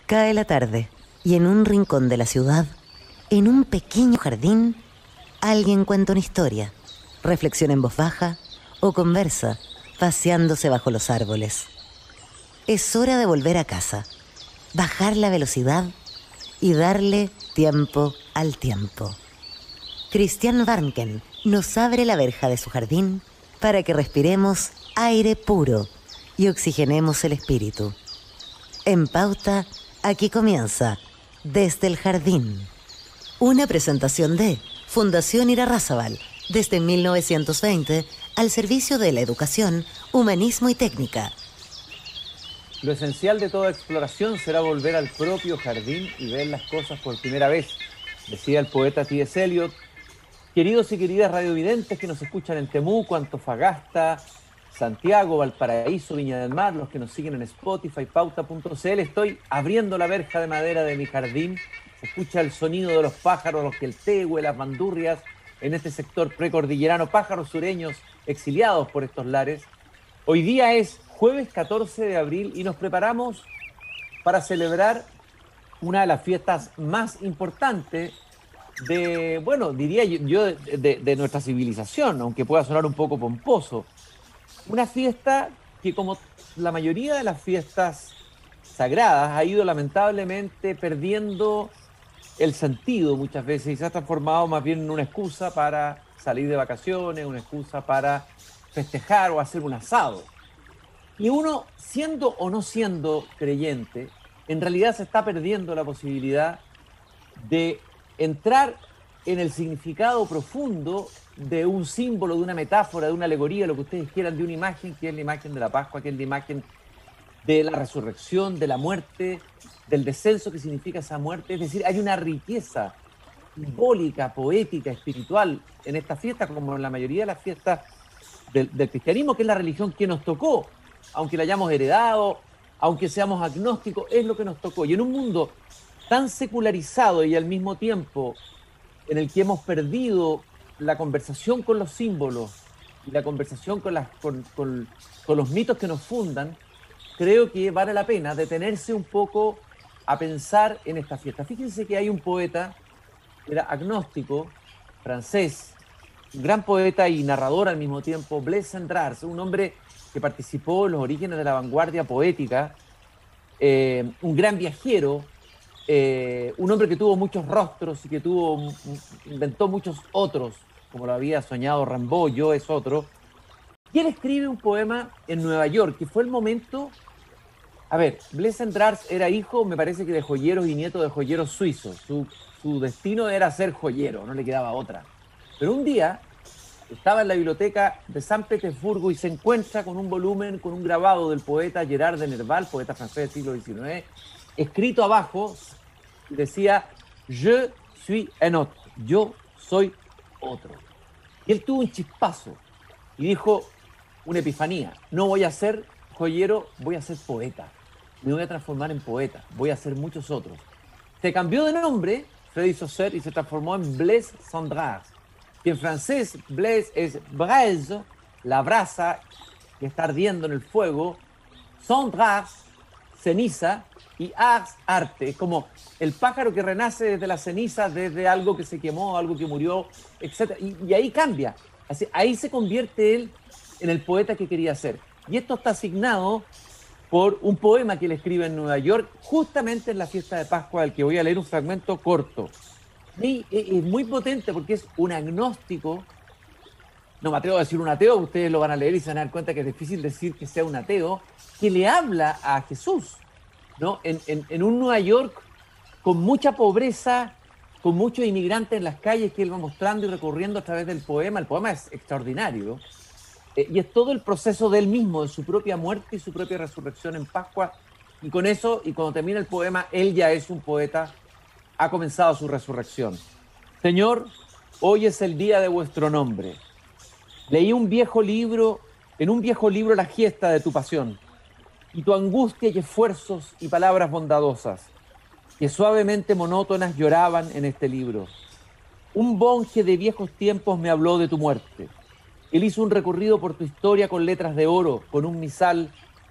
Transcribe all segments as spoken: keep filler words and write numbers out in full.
Cae la tarde y en un rincón de la ciudad, en un pequeño jardín, alguien cuenta una historia, reflexiona en voz baja o conversa, paseándose bajo los árboles. Es hora de volver a casa, bajar la velocidad y darle tiempo al tiempo. Christian Warnken nos abre la verja de su jardín para que respiremos aire puro y oxigenemos el espíritu. En Pauta, aquí comienza Desde el Jardín. Una presentación de Fundación Irarrázaval, desde mil novecientos veinte, al servicio de la educación, humanismo y técnica. Lo esencial de toda exploración será volver al propio jardín y ver las cosas por primera vez, decía el poeta T S Eliot. Queridos y queridas radiovidentes que nos escuchan en Temuco, Antofagasta, Santiago, Valparaíso, Viña del Mar, los que nos siguen en Spotify, pauta punto c l, estoy abriendo la verja de madera de mi jardín. Se escucha el sonido de los pájaros, los queltehue, las bandurrias, en este sector precordillerano, pájaros sureños exiliados por estos lares. Hoy día es jueves catorce de abril y nos preparamos para celebrar una de las fiestas más importantes de, bueno, diría yo, de, de, de nuestra civilización, aunque pueda sonar un poco pomposo. Una fiesta que, como la mayoría de las fiestas sagradas, ha ido lamentablemente perdiendo el sentido muchas veces y se ha transformado más bien en una excusa para salir de vacaciones, una excusa para festejar o hacer un asado. Y uno, siendo o no siendo creyente, en realidad se está perdiendo la posibilidad de entrar en el significado profundo de un símbolo, de una metáfora, de una alegoría, lo que ustedes quieran, de una imagen, que es la imagen de la Pascua, que es la imagen de la resurrección, de la muerte, del descenso que significa esa muerte. Es decir, hay una riqueza simbólica, poética, espiritual en esta fiesta, como en la mayoría de las fiestas del, del cristianismo, que es la religión que nos tocó, aunque la hayamos heredado, aunque seamos agnósticos, es lo que nos tocó. Y en un mundo tan secularizado y al mismo tiempo en el que hemos perdido la conversación con los símbolos y la conversación con, las, con, con, con los mitos que nos fundan, creo que vale la pena detenerse un poco a pensar en esta fiesta. Fíjense que hay un poeta que era agnóstico, francés, un gran poeta y narrador al mismo tiempo, Blaise Cendrars, un hombre que participó en los orígenes de la vanguardia poética, eh, un gran viajero, eh, un hombre que tuvo muchos rostros y que tuvo, inventó muchos otros, como lo había soñado Rimbaud, yo es otro. Y él escribe un poema en Nueva York, que fue el momento... A ver, Blaise Cendrars era hijo, me parece que de joyeros y nieto de joyeros suizos. Su, su destino era ser joyero, no le quedaba otra. Pero un día estaba en la biblioteca de San Petersburgo y se encuentra con un volumen, con un grabado del poeta Gerard de Nerval, poeta francés del siglo diecinueve, escrito abajo, decía, je suis un autre, yo soy otro. Y él tuvo un chispazo y dijo, una epifanía, no voy a ser joyero, voy a ser poeta. Me voy a transformar en poeta, voy a ser muchos otros. Se cambió de nombre, Freddy Saussure, y se transformó en Blaise Cendrars. Y en francés, Blaise es braise, la brasa que está ardiendo en el fuego, Cendrars, ceniza, y ars, arte. Es como el pájaro que renace desde la ceniza, desde algo que se quemó, algo que murió, etcétera. Y, y ahí cambia. Así, ahí se convierte él en el poeta que quería ser. Y esto está asignado por un poema que él escribe en Nueva York, justamente en la fiesta de Pascua, del que voy a leer un fragmento corto. Y es muy potente porque es un agnóstico, no me atrevo a decir un ateo, ustedes lo van a leer y se van a dar cuenta que es difícil decir que sea un ateo, que le habla a Jesús, ¿no? En, en, en un Nueva York con mucha pobreza, con muchos inmigrantes en las calles que él va mostrando y recorriendo a través del poema. El poema es extraordinario. Eh, y es todo el proceso de él mismo, de su propia muerte y su propia resurrección en Pascua. Y con eso, y cuando termina el poema, él ya es un poeta, ha comenzado su resurrección. Señor, hoy es el día de vuestro nombre. Leí un viejo libro, en un viejo libro la gesta de tu pasión, y tu angustia y esfuerzos y palabras bondadosas, que suavemente monótonas lloraban en este libro. Un monje de viejos tiempos me habló de tu muerte. Él hizo un recorrido por tu historia con letras de oro, con un misal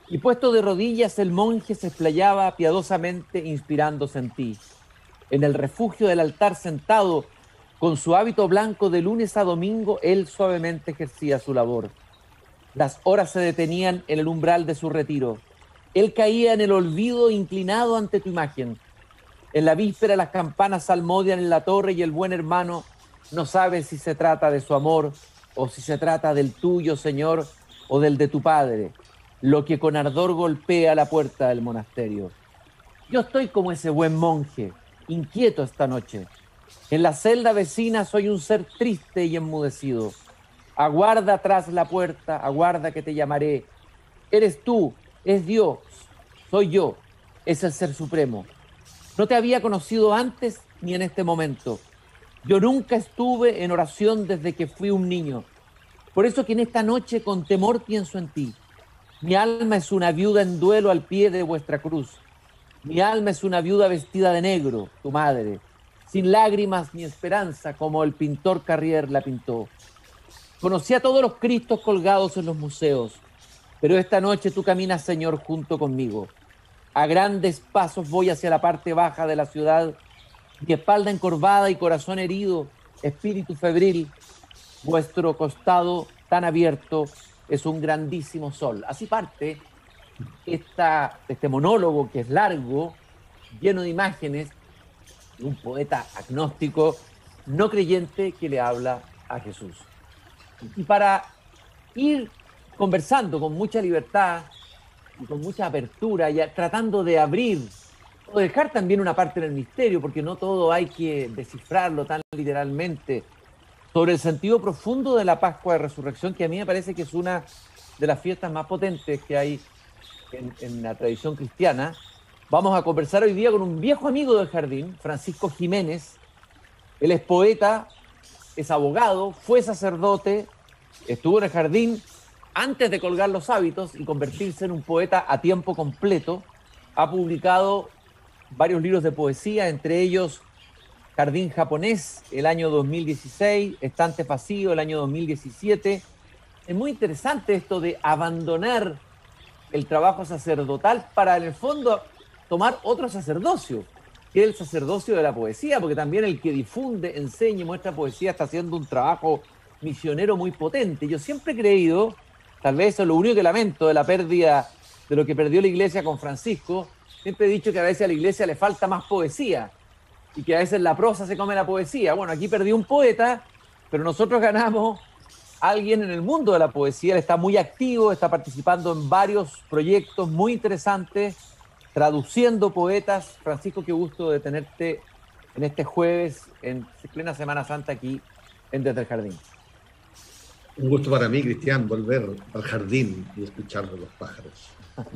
Y puesto de rodillas el monje se explayaba piadosamente inspirándose en ti. En el refugio del altar sentado, con su hábito blanco de lunes a domingo, él suavemente ejercía su labor. Las horas se detenían en el umbral de su retiro. Él caía en el olvido inclinado ante tu imagen. En la víspera las campanas salmodian en la torre y el buen hermano no sabe si se trata de su amor o si se trata del tuyo, Señor, o del de tu padre, lo que con ardor golpea la puerta del monasterio. Yo estoy como ese buen monje, inquieto esta noche. En la celda vecina soy un ser triste y enmudecido. Aguarda tras la puerta, aguarda que te llamaré. Eres tú, es Dios, soy yo, es el Ser Supremo. No te había conocido antes ni en este momento. Yo nunca estuve en oración desde que fui un niño. Por eso que en esta noche con temor pienso en ti. Mi alma es una viuda en duelo al pie de vuestra cruz. Mi alma es una viuda vestida de negro, tu madre, sin lágrimas ni esperanza, como el pintor Carrier la pintó. Conocí a todos los Cristos colgados en los museos, pero esta noche tú caminas, Señor, junto conmigo. A grandes pasos voy hacia la parte baja de la ciudad, mi espalda encorvada y corazón herido, espíritu febril, vuestro costado tan abierto es un grandísimo sol. Así parte esta, este monólogo que es largo, lleno de imágenes, de un poeta agnóstico, no creyente que le habla a Jesús. Y para ir conversando con mucha libertad y con mucha apertura, y tratando de abrir o dejar también una parte en el misterio, porque no todo hay que descifrarlo tan literalmente, sobre el sentido profundo de la Pascua de Resurrección, que a mí me parece que es una de las fiestas más potentes que hay en, en la tradición cristiana. Vamos a conversar hoy día con un viejo amigo del jardín, Francisco Jiménez. Él es poeta, es abogado, fue sacerdote, estuvo en el jardín antes de colgar los hábitos y convertirse en un poeta a tiempo completo. Ha publicado varios libros de poesía, entre ellos Jardín Japonés, el año dos mil dieciséis, Estante Vacío, el año dos mil diecisiete. Es muy interesante esto de abandonar el trabajo sacerdotal para, en el fondo, tomar otro sacerdocio, que es el sacerdocio de la poesía, porque también el que difunde, enseña y muestra poesía está haciendo un trabajo misionero muy potente. Yo siempre he creído, tal vez eso es lo único que lamento de la pérdida, de lo que perdió la iglesia con Francisco, siempre he dicho que a veces a la iglesia le falta más poesía, y que a veces la prosa se come la poesía. Bueno, aquí perdió un poeta, pero nosotros ganamos a alguien en el mundo de la poesía. Él está muy activo, está participando en varios proyectos muy interesantes, traduciendo poetas. Francisco, qué gusto de tenerte en este jueves, en plena Semana Santa, aquí en Desde el Jardín. Un gusto para mí, Cristian, volver al jardín y escuchar a los pájaros.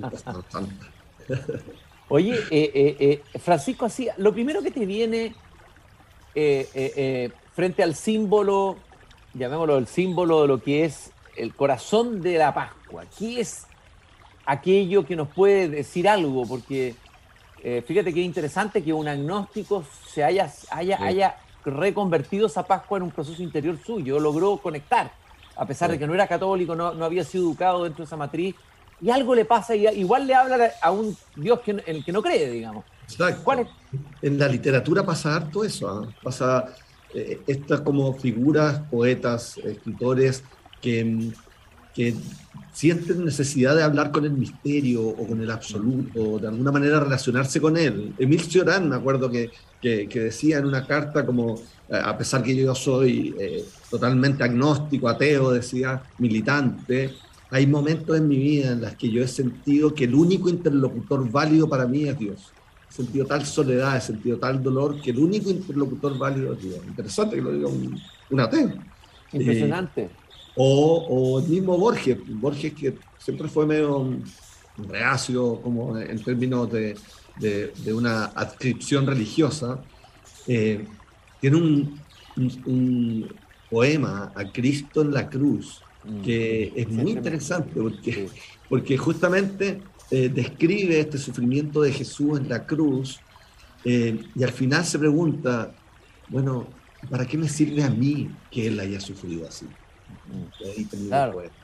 Oye, eh, eh, eh, Francisco, así, lo primero que te viene eh, eh, eh, frente al símbolo, llamémoslo el símbolo de lo que es el corazón de la Pascua, ¿qué es aquello que nos puede decir algo? Porque eh, fíjate qué interesante que un agnóstico se haya, haya, sí. haya reconvertido esa Pascua en un proceso interior suyo, logró conectar, a pesar sí. de que no era católico, no, no había sido educado dentro de esa matriz. Y algo le pasa, y igual le habla a un Dios que, en el que no cree, digamos. Exacto. ¿Cuál es? En la literatura pasa harto eso, ¿eh? Pasa eh, estas como figuras, poetas, escritores que, que sienten necesidad de hablar con el misterio o con el absoluto, de alguna manera relacionarse con él. Émile Cioran, me acuerdo que, que, que decía en una carta como, eh, a pesar que yo soy eh, totalmente agnóstico, ateo, decía, militante, hay momentos en mi vida en los que yo he sentido que el único interlocutor válido para mí es Dios. He sentido tal soledad, he sentido tal dolor, que el único interlocutor válido es Dios. Interesante que lo diga un, un ateo. Impresionante. Eh, o, o el mismo Borges, Borges que siempre fue medio reacio como en términos de, de, de una adscripción religiosa, eh, tiene un, un, un poema a Cristo en la cruz, que es muy interesante porque, porque justamente eh, describe este sufrimiento de Jesús en la cruz eh, y al final se pregunta, bueno, ¿para qué me sirve a mí que Él haya sufrido así? Claro.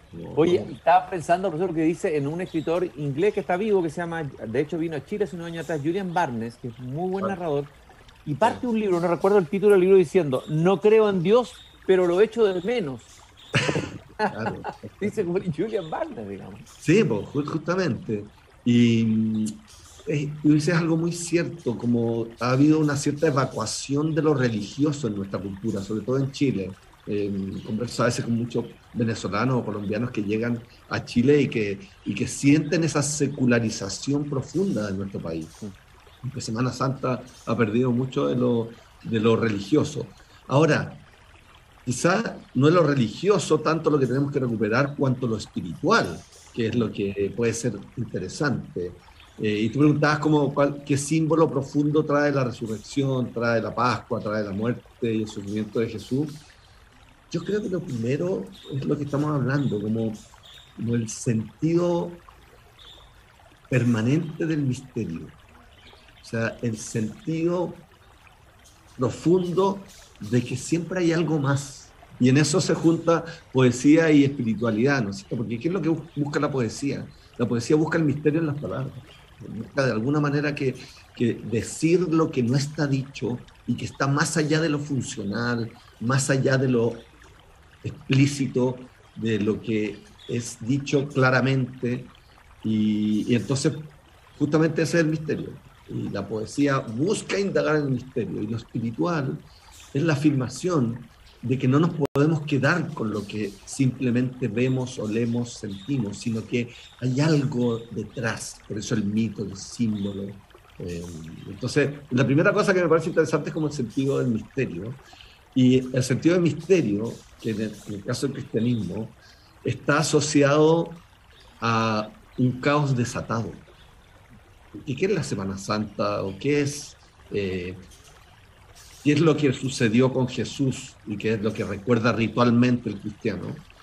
Oye, estaba pensando, profesor, que dice en un escritor inglés que está vivo, que se llama, de hecho vino a Chile hace unos años atrás, Julian Barnes, que es muy buen narrador, y parte un libro, no recuerdo el título del libro, diciendo, no creo en Dios, pero lo echo de menos. Claro. Dice Julian Barnes, digamos. Sí, pues, justamente. Y eh, tú dices algo muy cierto, como ha habido una cierta evacuación de lo religioso en nuestra cultura, sobre todo en Chile. Eh, converso a veces con muchos venezolanos o colombianos que llegan a Chile y que, y que sienten esa secularización profunda de nuestro país. Que Semana Santa ha perdido mucho de lo, de lo religioso. Ahora, quizá no es lo religioso tanto lo que tenemos que recuperar cuanto lo espiritual, que es lo que puede ser interesante. Eh, y tú preguntabas cómo, cuál, qué símbolo profundo trae la resurrección, trae la Pascua, trae la muerte y el sufrimiento de Jesús. Yo creo que lo primero es lo que estamos hablando, como, como el sentido permanente del misterio. O sea, el sentido profundo de que siempre hay algo más. Y en eso se junta poesía y espiritualidad, ¿no es cierto? Porque ¿qué es lo que busca la poesía? La poesía busca el misterio en las palabras. Busca de alguna manera que, que decir lo que no está dicho y que está más allá de lo funcional, más allá de lo explícito, de lo que es dicho claramente. Y, y entonces, justamente ese es el misterio. Y la poesía busca indagar en el misterio. Y lo espiritual es la afirmación de que no nos podemos quedar con lo que simplemente vemos, olemos, sentimos, sino que hay algo detrás. Por eso el mito, el símbolo. Eh, entonces, la primera cosa que me parece interesante es como el sentido del misterio. Y el sentido del misterio, que en el, en el caso del cristianismo, está asociado a un caos desatado. ¿Y qué es la Semana Santa? ¿O qué es, eh, qué es lo que sucedió con Jesús y qué es lo que recuerda ritualmente el cristiano?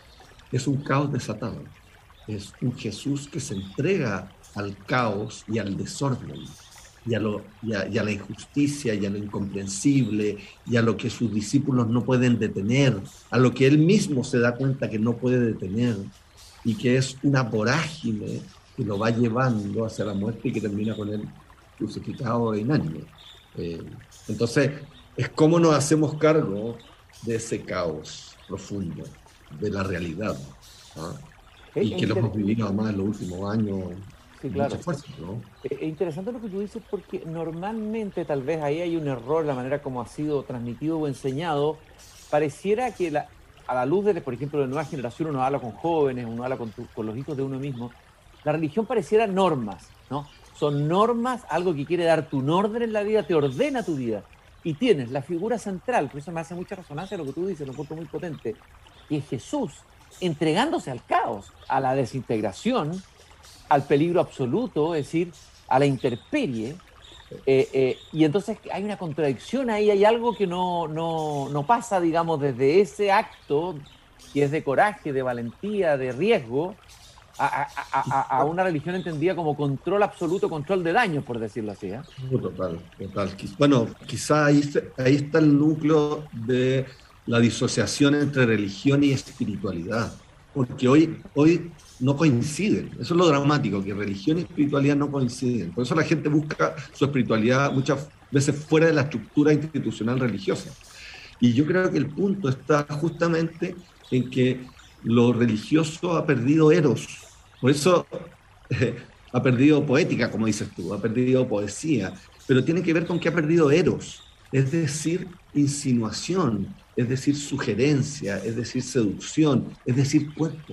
Es un caos desatado. Es un Jesús que se entrega al caos y al desorden, y a, lo, y, a, y a la injusticia, y a lo incomprensible, y a lo que sus discípulos no pueden detener, a lo que él mismo se da cuenta que no puede detener, y que es una vorágine que lo va llevando hacia la muerte y que termina con él crucificado e inánime. Eh, entonces, es cómo nos hacemos cargo de ese caos profundo, de la realidad, ¿ah? Y que lo hemos vivido además en los últimos años. Sí, claro. Fuerza, ¿no? Es interesante lo que tú dices porque normalmente tal vez ahí hay un error en la manera como ha sido transmitido o enseñado. Pareciera que la, a la luz de, por ejemplo, de nueva generación, uno habla con jóvenes, uno habla con, tu, con los hijos de uno mismo, la religión pareciera normas, ¿no? Son normas, algo que quiere darte un orden en la vida, te ordena tu vida. Y tienes la figura central, por eso me hace mucha resonancia lo que tú dices, lo encuentro muy potente, que es Jesús entregándose al caos, a la desintegración, al peligro absoluto, es decir, a la intemperie, eh, eh, y entonces hay una contradicción ahí, hay algo que no, no, no pasa, digamos, desde ese acto, que es de coraje, de valentía, de riesgo, a, a, a, a una religión entendida como control absoluto, control de daños, por decirlo así, ¿eh? Total, total. Bueno, quizá ahí, ahí está el núcleo de la disociación entre religión y espiritualidad, porque hoy, hoy no coinciden. Eso es lo dramático, que religión y espiritualidad no coinciden. Por eso la gente busca su espiritualidad muchas veces fuera de la estructura institucional religiosa. Y yo creo que el punto está justamente en que lo religioso ha perdido eros. Por eso eh, ha perdido poética, como dices tú, ha perdido poesía, pero tiene que ver con que ha perdido eros, es decir, insinuación, es decir, sugerencia, es decir, seducción, es decir, cuerpo.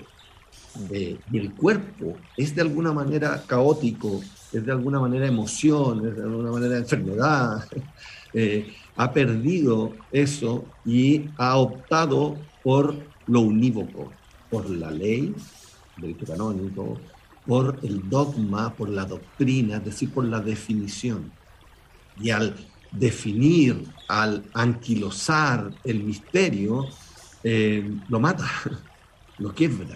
Eh, y el cuerpo es de alguna manera caótico, es de alguna manera emoción, es de alguna manera enfermedad. Eh, ha perdido eso y ha optado por lo unívoco, por la ley, derecho canónico, por el dogma, por la doctrina, es decir, por la definición. Y al definir, al anquilosar el misterio, eh, lo mata, lo quiebra,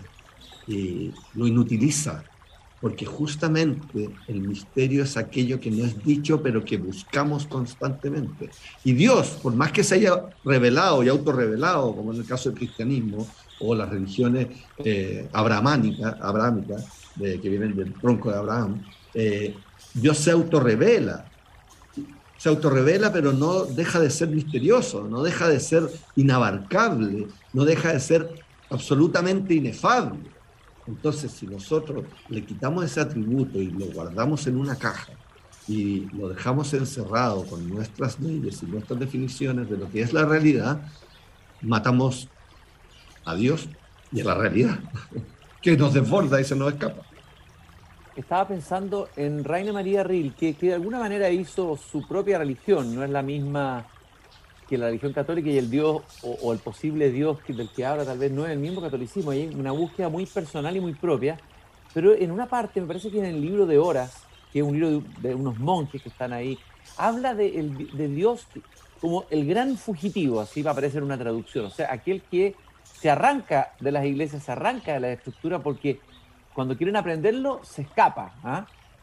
eh, lo inutiliza, porque justamente el misterio es aquello que no es dicho, pero que buscamos constantemente. Y Dios, por más que se haya revelado y autorrevelado, como en el caso del cristianismo, o las religiones eh, abrahámicas, abrahámicas de, que vienen del tronco de Abraham, eh, Dios se autorrevela, se autorrevela, pero no deja de ser misterioso, no deja de ser inabarcable, no deja de ser absolutamente inefable. Entonces, si nosotros le quitamos ese atributo y lo guardamos en una caja y lo dejamos encerrado con nuestras leyes y nuestras definiciones de lo que es la realidad, matamos a Dios y a la realidad, que nos desborda y se nos escapa. Estaba pensando en Rainer Maria Rilke, que de alguna manera hizo su propia religión, no es la misma que la religión católica, y el Dios, o, o el posible Dios del que habla tal vez no es el mismo catolicismo, hay una búsqueda muy personal y muy propia, pero en una parte, me parece que en el libro de Horas, que es un libro de, de unos monjes que están ahí, habla de, el, de Dios como el gran fugitivo, así va a aparecer una traducción, o sea, aquel que se arranca de las iglesias, se arranca de la estructura porque cuando quieren aprenderlo, se escapa. ¿ah?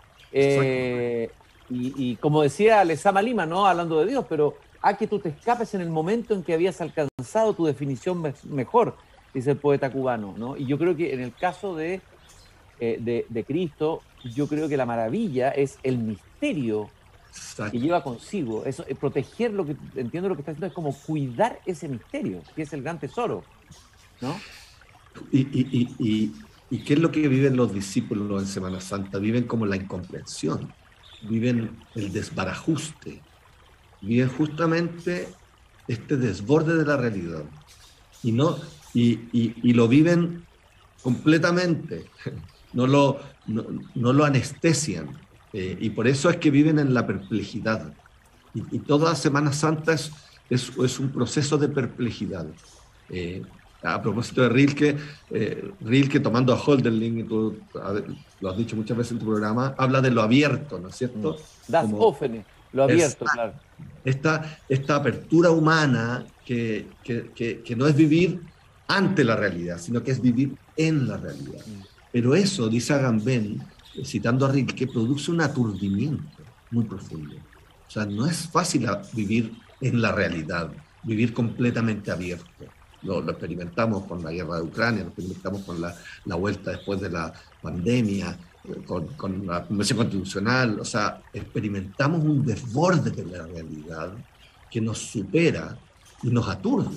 Eh, y, y como decía Lezama Lima, no hablando de Dios, pero a que tú te escapes en el momento en que habías alcanzado tu definición me mejor, dice el poeta cubano, ¿no? Y yo creo que en el caso de, eh, de, de Cristo, yo creo que la maravilla es el misterio Exacto. que lleva consigo. Eso, eh, proteger lo que, entiendo lo que está haciendo, es como cuidar ese misterio, que es el gran tesoro, ¿no? Y, y, y, y... ¿Y qué es lo que viven los discípulos en Semana Santa? Viven como la incomprensión, viven el desbarajuste, viven justamente este desborde de la realidad. Y, no, y, y, y lo viven completamente, no lo, no, no lo anestesian. Eh, y por eso es que viven en la perplejidad. Y, y toda Semana Santa es, es, es un proceso de perplejidad. Eh, A propósito de Rilke, eh, Rilke tomando a Hölderlin, y tú lo has dicho muchas veces en tu programa, habla de lo abierto, ¿no es cierto? Das offene, lo abierto, esta, claro. Esta, esta apertura humana que, que, que, que no es vivir ante la realidad, sino que es vivir en la realidad. Mm. Pero eso, dice Agamben, citando a Rilke, produce un aturdimiento muy profundo. O sea, no es fácil vivir en la realidad, vivir completamente abierto. Lo, lo experimentamos con la guerra de Ucrania, lo experimentamos con la, la vuelta después de la pandemia, con, con la Convención Constitucional. O sea, experimentamos un desborde de la realidad que nos supera y nos aturde.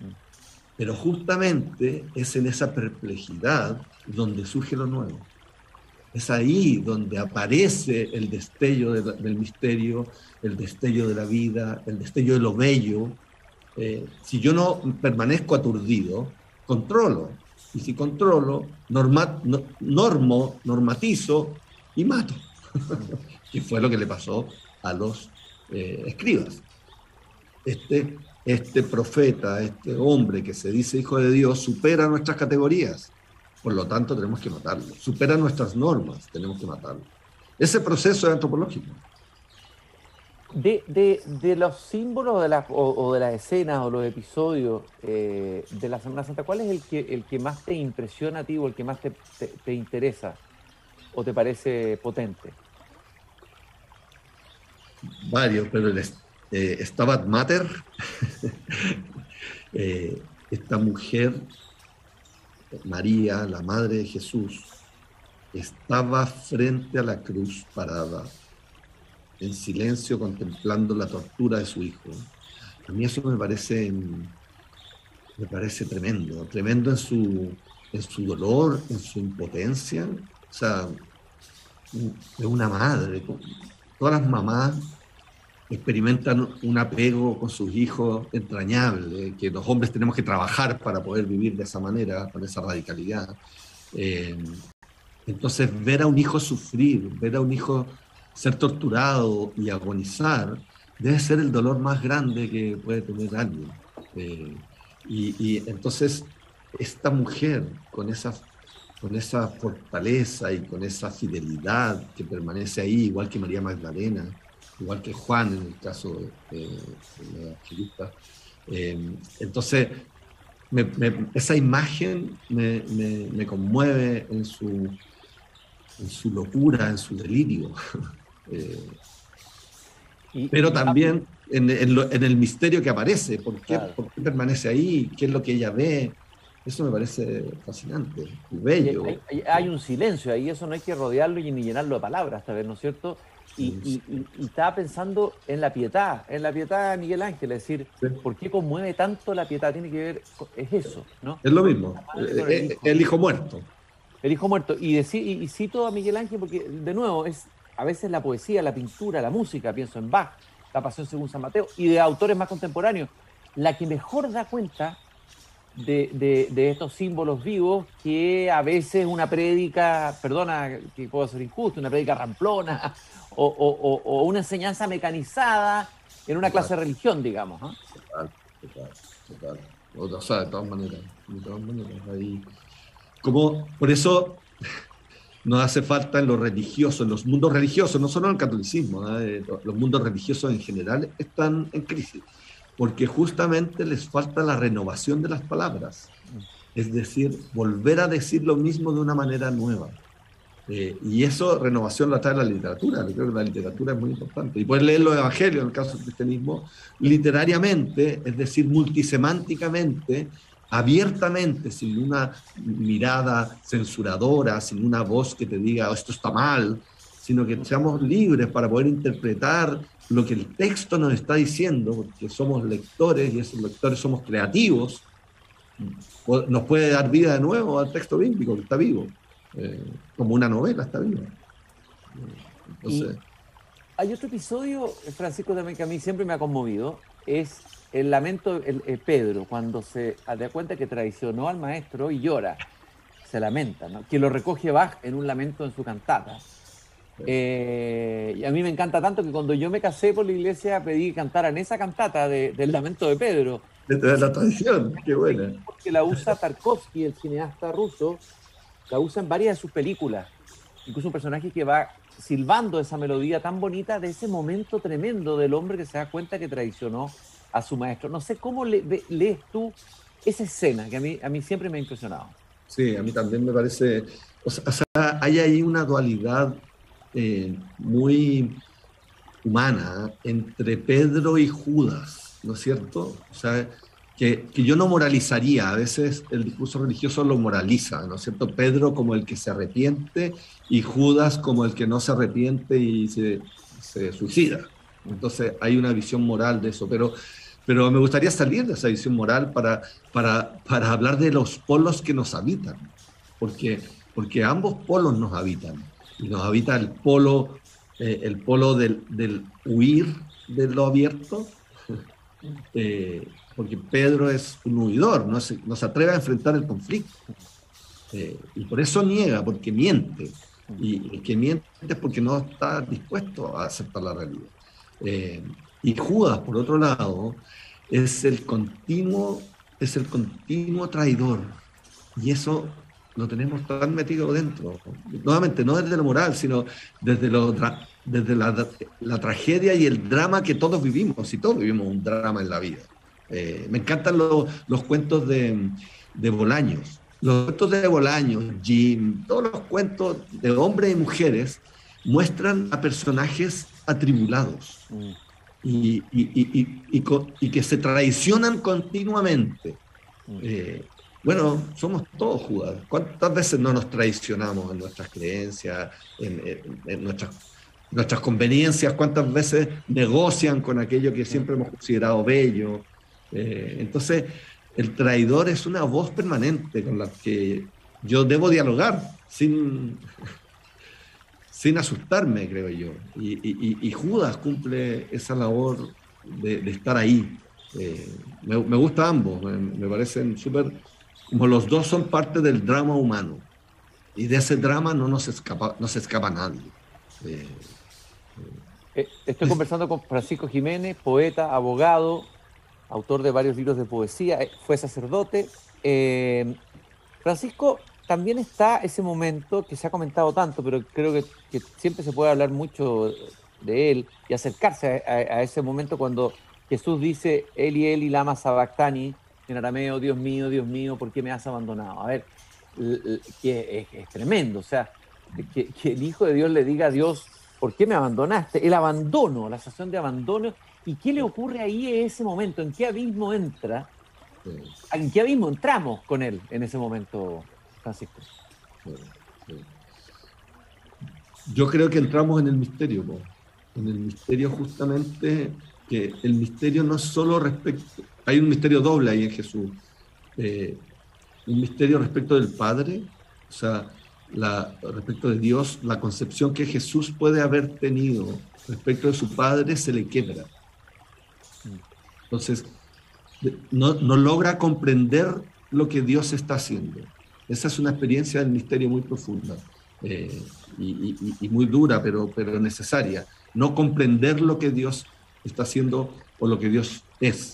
Pero justamente es en esa perplejidad donde surge lo nuevo. Es ahí donde aparece el destello de, del misterio, el destello de la vida, el destello de lo bello. Eh, si yo no permanezco aturdido, controlo. Y si controlo, norma, no, normo, normatizo y mato. Que fue lo que le pasó a los eh, escribas. Este, este profeta, este hombre que se dice hijo de Dios, supera nuestras categorías. Por lo tanto, tenemos que matarlo. Supera nuestras normas, tenemos que matarlo. Ese proceso es antropológico. De, de, de los símbolos de la, o, o de las escenas o los episodios eh, de la Semana Santa, ¿cuál es el que, el que más te impresiona a ti o el que más te, te, te interesa o te parece potente? Varios, pero el eh, Stabat Mater, eh, esta mujer, María, la madre de Jesús, estaba frente a la cruz parada, en silencio, contemplando la tortura de su hijo. A mí eso me parece, me parece tremendo, tremendo en su, en su dolor, en su impotencia. O sea, es una madre. Todas las mamás experimentan un apego con sus hijos entrañable, que los hombres tenemos que trabajar para poder vivir de esa manera, con esa radicalidad. Eh, entonces, ver a un hijo sufrir, ver a un hijo ser torturado y agonizar, debe ser el dolor más grande que puede tener alguien. Eh, y, y entonces, esta mujer, con esa, con esa fortaleza y con esa fidelidad que permanece ahí, igual que María Magdalena, igual que Juan en el caso de, de, de la evangelista. Eh, entonces, me, me, esa imagen me, me, me conmueve en su, en su locura, en su delirio. Eh, y, pero también en, en, lo, en el misterio que aparece, ¿por qué, claro. ¿por qué permanece ahí? ¿Qué es lo que ella ve? Eso me parece fascinante, y bello. Hay, hay, hay un silencio ahí, eso no hay que rodearlo y ni llenarlo de palabras, tal vez, ¿no es cierto? Y, y, y, y estaba pensando en la pietà, en la pietà de Miguel Ángel, es decir, Sí. ¿por qué conmueve tanto la pietà? Tiene que ver, con, es eso, ¿no? Es lo mismo, El el hijo, hijo, el hijo muerto. el hijo muerto. Y, deci, y, y cito a Miguel Ángel porque, de nuevo, es a veces la poesía, la pintura, la música, pienso en Bach, La Pasión según San Mateo, y de autores más contemporáneos, la que mejor da cuenta De, de, de estos símbolos vivos que a veces una prédica, perdona que puedo ser injusto, una prédica ramplona o, o, o una enseñanza mecanizada en una clase de religión, digamos. ¿eh? Total, total, total. O sea, de todas maneras, de todas maneras. Ahí, como, por eso nos hace falta en lo religioso, en los mundos religiosos, no solo en el catolicismo, ¿eh? Los mundos religiosos en general están en crisis, porque justamente les falta la renovación de las palabras, es decir, volver a decir lo mismo de una manera nueva. Eh, y eso, renovación la trae la literatura. Yo creo que la literatura es muy importante. Y puedes leer los evangelios, en el caso del cristianismo, literariamente, es decir, multisemánticamente, abiertamente, sin una mirada censuradora, sin una voz que te diga, oh, esto está mal, sino que seamos libres para poder interpretar lo que el texto nos está diciendo, porque somos lectores y esos lectores somos creativos, nos puede dar vida de nuevo al texto bíblico que está vivo, eh, como una novela está viva. Entonces, y hay otro episodio, Francisco, también que a mí siempre me ha conmovido, es el lamento de Pedro, cuando se da cuenta que traicionó al maestro y llora, se lamenta, ¿no? Que lo recoge Bach en un lamento en su cantata. Eh, y a mí me encanta tanto que cuando yo me casé por la iglesia pedí que cantaran esa cantata de, del lamento de Pedro. De la tradición, qué buena. Porque la usa Tarkovsky, el cineasta ruso, la usa en varias de sus películas. Incluso un personaje que va silbando esa melodía tan bonita de ese momento tremendo del hombre que se da cuenta que traicionó a su maestro. No sé cómo le, ve, lees tú esa escena que a mí, a mí siempre me ha impresionado. Sí, a mí también me parece, o sea, o sea hay ahí una dualidad Eh, muy humana entre Pedro y Judas, ¿no es cierto? O sea, que, que yo no moralizaría, a veces el discurso religioso lo moraliza, ¿no es cierto? Pedro como el que se arrepiente y Judas como el que no se arrepiente y se, se suicida. Entonces hay una visión moral de eso, pero, pero me gustaría salir de esa visión moral para, para, para hablar de los polos que nos habitan, porque, porque ambos polos nos habitan. Y nos habita el polo, eh, el polo del, del huir de lo abierto, eh, porque Pedro es un huidor, no se, no se atreve a enfrentar el conflicto. Eh, y por eso niega, porque miente. Y el que miente es porque no está dispuesto a aceptar la realidad. Eh, y Judas, por otro lado, es el continuo, es el continuo traidor. Y eso lo tenemos tan metido dentro. Nuevamente, no desde lo moral, sino desde, lo, desde la, la tragedia y el drama que todos vivimos, y todos vivimos un drama en la vida. Eh, me encantan lo, los cuentos de, de Bolaños. Los cuentos de Bolaños, Jim, todos los cuentos de hombres y mujeres muestran a personajes atribulados mm. y, y, y, y, y, y que se traicionan continuamente. Mm. Eh, Bueno, somos todos Judas. ¿Cuántas veces no nos traicionamos en nuestras creencias, en, en, en nuestras, nuestras conveniencias? ¿Cuántas veces negocian con aquello que siempre hemos considerado bello? Eh, entonces, el traidor es una voz permanente con la que yo debo dialogar sin, sin asustarme, creo yo. Y, y, y Judas cumple esa labor de, de estar ahí. Eh, me, me gusta ambos, me, me parecen súper... Como los dos son parte del drama humano. Y de ese drama no nos escapa, no se escapa nadie. Eh, eh. Estoy conversando con Francisco Jiménez, poeta, abogado, autor de varios libros de poesía, fue sacerdote. Eh, Francisco, también está ese momento que se ha comentado tanto, pero creo que, que siempre se puede hablar mucho de él y acercarse a, a, a ese momento cuando Jesús dice, Eli, Eli, lama sabactani, en arameo, Dios mío, Dios mío, ¿por qué me has abandonado? A ver, que es, es tremendo, o sea, que, que el Hijo de Dios le diga a Dios, ¿por qué me abandonaste? El abandono, la sensación de abandono, ¿y qué le ocurre ahí en ese momento? ¿En qué abismo entra sí, ¿En qué abismo entramos con él en ese momento, Francisco? sí, sí. Yo creo que entramos en el misterio, po. En el misterio justamente, que el misterio no es solo respecto, hay un misterio doble ahí en Jesús, eh, un misterio respecto del Padre, o sea, la, respecto de Dios, la concepción que Jesús puede haber tenido respecto de su Padre se le quiebra. Entonces, no, no logra comprender lo que Dios está haciendo. Esa es una experiencia del misterio muy profunda eh, y, y, y muy dura, pero, pero necesaria. No comprender lo que Dios está haciendo o lo que Dios es.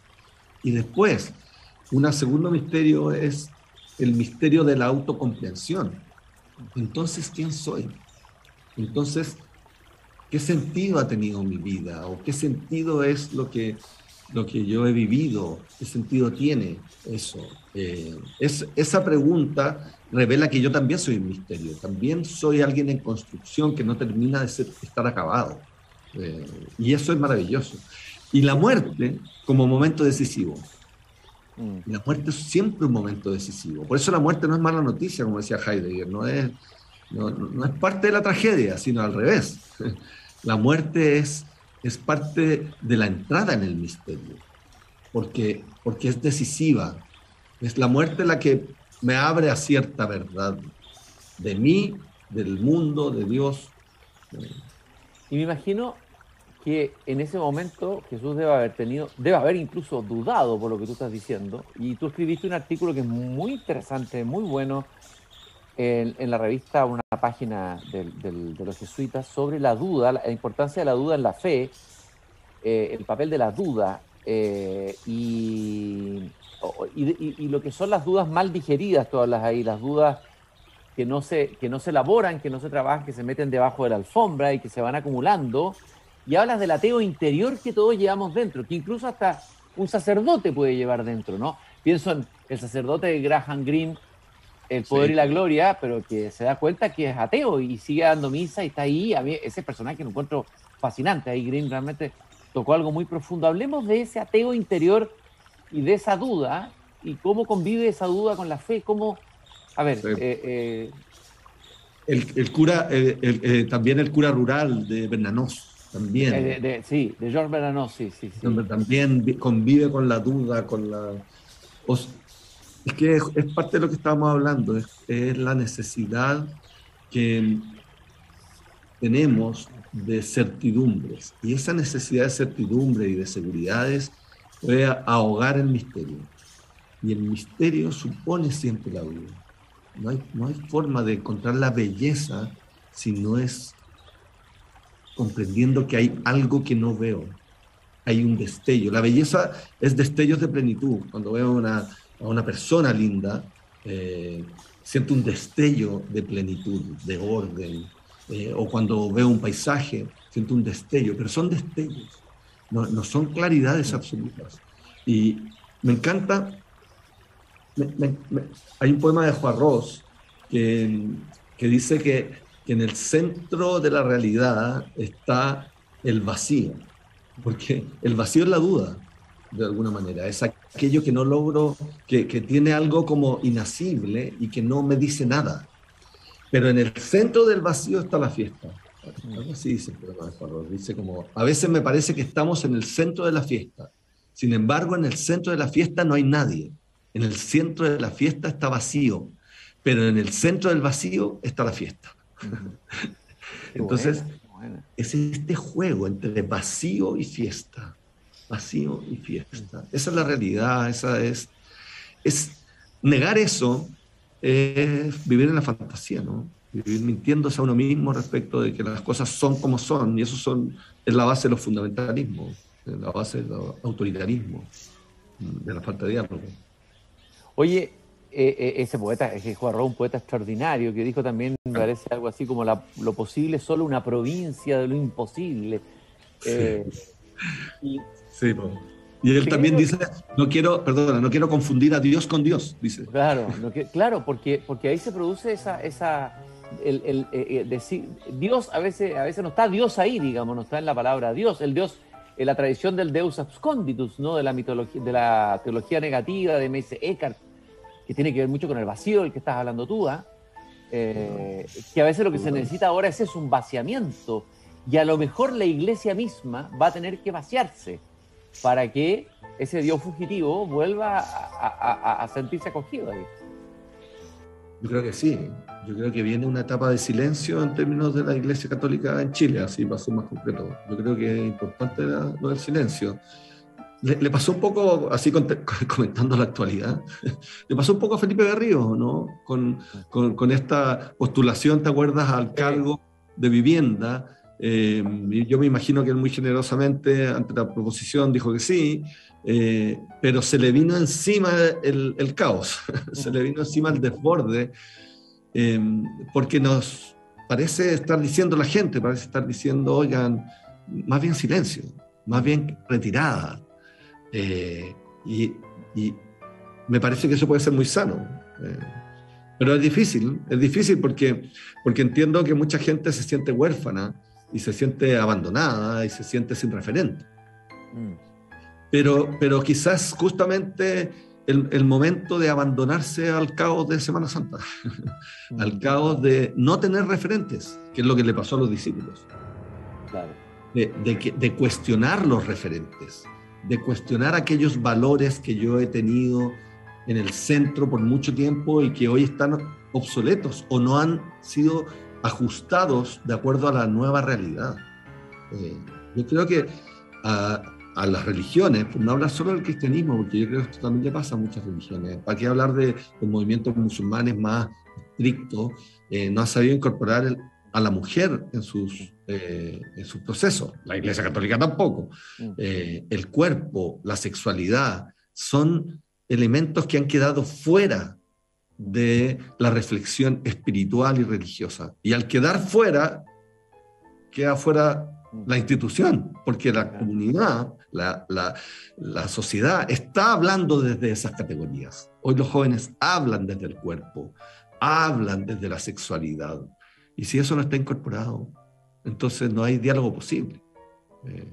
Y después, un segundo misterio es el misterio de la autocomprensión. Entonces, ¿quién soy? Entonces, ¿qué sentido ha tenido mi vida? ¿O qué sentido es lo que, lo que yo he vivido? ¿Qué sentido tiene eso? Eh, es, esa pregunta revela que yo también soy un misterio. También soy alguien en construcción que no termina de ser, estar acabado. Eh, y eso es maravilloso. Y la muerte como momento decisivo. La muerte es siempre un momento decisivo. Por eso la muerte no es mala noticia, como decía Heidegger. No es, no, no es parte de la tragedia, sino al revés. La muerte es, es parte de la entrada en el misterio, porque, porque es decisiva. Es la muerte la que me abre a cierta verdad de mí, del mundo, de Dios. Y me imagino que en ese momento Jesús debe haber tenido, debe haber incluso dudado por lo que tú estás diciendo. Y tú escribiste un artículo que es muy interesante, muy bueno, en, en la revista, una página del, del, de los jesuitas, sobre la duda, la importancia de la duda en la fe, eh, el papel de la duda eh, y, y, y, y lo que son las dudas mal digeridas, todas las ahí, las dudas que no, se, que no se elaboran, que no se trabajan, que se meten debajo de la alfombra y que se van acumulando. Y hablas del ateo interior que todos llevamos dentro, que incluso hasta un sacerdote puede llevar dentro, ¿no? Pienso en el sacerdote de Graham Greene, El poder sí. y la gloria, pero que se da cuenta que es ateo y sigue dando misa y está ahí. A mí ese personaje lo encuentro fascinante. Ahí Greene realmente tocó algo muy profundo. Hablemos de ese ateo interior y de esa duda y cómo convive esa duda con la fe. Cómo, a ver... Sí. Eh, eh, el, el cura, el, el, el, también el cura rural de Bernanos. También. Eh, de, de, sí, de George Bernanos, sí, sí, sí. También convive con la duda, con la... Es que es, es parte de lo que estábamos hablando, es, es la necesidad que tenemos de certidumbres. Y esa necesidad de certidumbre y de seguridades puede ahogar el misterio. Y el misterio supone siempre la duda. No hay, no hay forma de encontrar la belleza si no es comprendiendo que hay algo que no veo. Hay un destello. La belleza es destellos de plenitud. Cuando veo una, a una persona linda, eh, siento un destello de plenitud, de orden. Eh, o cuando veo un paisaje, siento un destello. Pero son destellos, no, no son claridades absolutas. Y me encanta... Me, me, me, hay un poema de Juan Ros que, que dice que, que en el centro de la realidad está el vacío, porque el vacío es la duda, de alguna manera, es aquello que no logro, que, que tiene algo como inasible y que no me dice nada, pero en el centro del vacío está la fiesta. Algo así dice el poema de Juan Ros, dice como, a veces me parece que estamos en el centro de la fiesta, sin embargo en el centro de la fiesta no hay nadie. En el centro de la fiesta está vacío, pero en el centro del vacío está la fiesta. Entonces, buena, buena. Es este juego entre vacío y fiesta. Vacío y fiesta. Esa es la realidad. Esa es, es negar eso es vivir en la fantasía, ¿no? Vivir mintiéndose a uno mismo respecto de que las cosas son como son. Y eso son, es la base de los fundamentalismos, es la base del autoritarismo, de la falta de diálogo. Oye, eh, ese poeta, es Juan Ros, un poeta extraordinario, que dijo también, me parece algo así como la, lo posible es solo una provincia de lo imposible. Eh, sí, y, sí pues. Y él también dice, no quiero, perdona, no quiero confundir a Dios con Dios, dice. Claro, no, que, claro porque, porque ahí se produce esa... esa el, el, el, el decir, Dios a veces, a veces no está Dios ahí, digamos, no está en la palabra Dios. El Dios en la tradición del Deus absconditus, ¿no? De la mitología, de la teología negativa de M S Eckhart, que tiene que ver mucho con el vacío del que estás hablando tú, ¿eh? Eh, que a veces lo que se necesita ahora es, es un vaciamiento, y a lo mejor la iglesia misma va a tener que vaciarse para que ese Dios fugitivo vuelva a, a, a, a sentirse acogido ahí. Yo creo que sí. Yo creo que viene una etapa de silencio en términos de la Iglesia Católica en Chile, así para ser más concreto. Yo creo que es importante la, lo del silencio. Le, le pasó un poco, así comentando la actualidad, le pasó un poco a Felipe Garrido, ¿no? Con, con, con esta postulación, ¿te acuerdas?, al cargo de vivienda. Eh, yo me imagino que él muy generosamente ante la proposición dijo que sí, eh, pero se le vino encima el, el caos, se le vino encima el desborde, eh, porque nos parece estar diciendo la gente, parece estar diciendo, oigan, más bien silencio, más bien retirada, eh, y, y me parece que eso puede ser muy sano. Eh, pero es difícil, es difícil porque, porque entiendo que mucha gente se siente huérfana y se siente abandonada y se siente sin referente. Mm. Pero, pero quizás justamente el, el momento de abandonarse al caos de Semana Santa, mm. al caos de no tener referentes, que es lo que le pasó a los discípulos. Claro. De, de, de cuestionar los referentes, de cuestionar aquellos valores que yo he tenido en el centro por mucho tiempo y que hoy están obsoletos o no han sido ajustados de acuerdo a la nueva realidad. Eh, yo creo que a, a las religiones, por no hablar solo del cristianismo, porque yo creo que esto también le pasa a muchas religiones, ¿para qué hablar de los movimientos musulmanes más estrictos? Eh, no ha sabido incorporar el, a la mujer en sus, eh, en sus procesos. La Iglesia Católica tampoco. Eh, el cuerpo, la sexualidad, son elementos que han quedado fuera de la reflexión espiritual y religiosa. Y al quedar fuera, queda fuera la institución, porque la comunidad, la, la, la sociedad está hablando desde esas categorías. Hoy los jóvenes hablan desde el cuerpo, hablan desde la sexualidad. Y si eso no está incorporado, entonces no hay diálogo posible. Eh,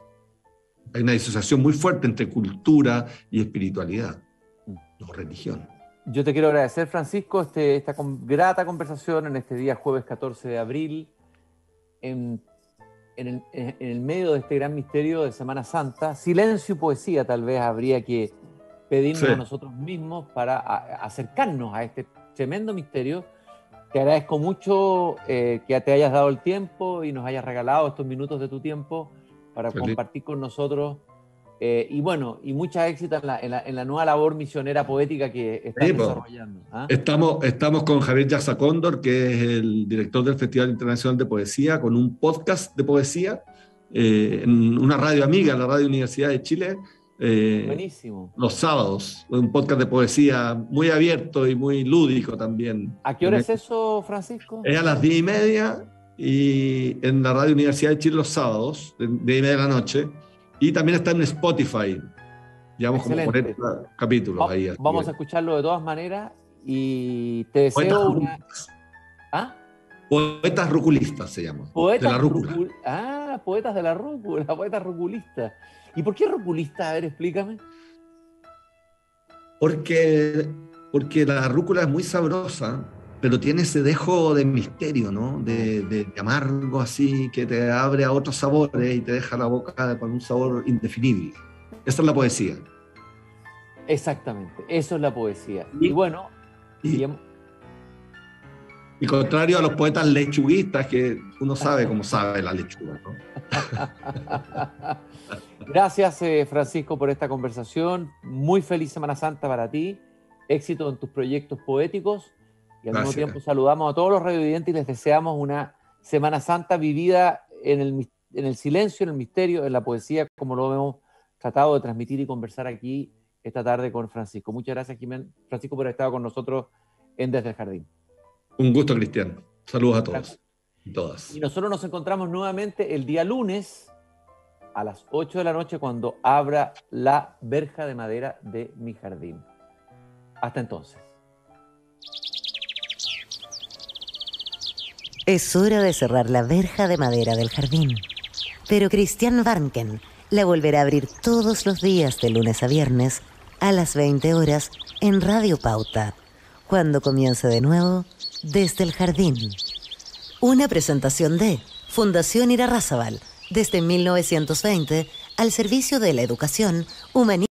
hay una disociación muy fuerte entre cultura y espiritualidad, o religión. Yo te quiero agradecer, Francisco, este, esta con, grata conversación en este día jueves catorce de abril, en, en, el, en el medio de este gran misterio de Semana Santa. Silencio y poesía tal vez habría que pedirnos sí. a nosotros mismos para a, acercarnos a este tremendo misterio. Te agradezco mucho eh, que te hayas dado el tiempo y nos hayas regalado estos minutos de tu tiempo para Feliz. compartir con nosotros. Eh, y bueno, y mucha éxito en la, en, la, en la nueva labor misionera poética que estás sí, desarrollando. ¿Ah? Estamos, estamos con Javier Yaza Cóndor, que es el director del Festival Internacional de Poesía, con un podcast de poesía eh, en una radio amiga, la Radio Universidad de Chile. Eh, Buenísimo. Los sábados, un podcast de poesía muy abierto y muy lúdico también. ¿A qué hora es eso, Francisco? Es a las diez y media y en la Radio Universidad de Chile los sábados, de diez y media de la noche. Y también está en Spotify. Llevamos Excelente. como cuarenta capítulos Va, ahí. Vamos a escucharlo de todas maneras y te deseo Poetas una... ¿Ah? Poetas ruculistas se llama. Poetas de la rúcula. Rucul... Ah, poetas de la rúcula, poetas ruculistas. ¿Y por qué ruculista? A ver, explícame. Porque, porque la rúcula es muy sabrosa, pero tiene ese dejo de misterio, ¿no? De, de, de amargo así, que te abre a otros sabores y te deja la boca con un sabor indefinible. Esa es la poesía. Exactamente, eso es la poesía. Y, y bueno... Y, y, y contrario a los poetas lechuguistas, que uno sabe cómo sabe la lechuga, ¿no? Gracias, eh, Francisco, por esta conversación. Muy feliz Semana Santa para ti. Éxito en tus proyectos poéticos. Y al Gracias. mismo tiempo saludamos a todos los radiovidentes y les deseamos una Semana Santa vivida en el, en el silencio, en el misterio, en la poesía, como lo hemos tratado de transmitir y conversar aquí esta tarde con Francisco. Muchas gracias, Jiménez, Francisco, por haber estado con nosotros en Desde el Jardín. Un gusto, Cristian. Saludos a todos y todas. Y nosotros nos encontramos nuevamente el día lunes a las ocho de la noche cuando abra la verja de madera de mi jardín. Hasta entonces. Es hora de cerrar la verja de madera del jardín. Pero Christian Warnken la volverá a abrir todos los días de lunes a viernes a las veinte horas en Radio Pauta, cuando comience de nuevo Desde el Jardín. Una presentación de Fundación Irarrázaval, desde mil novecientos veinte al servicio de la educación humanista.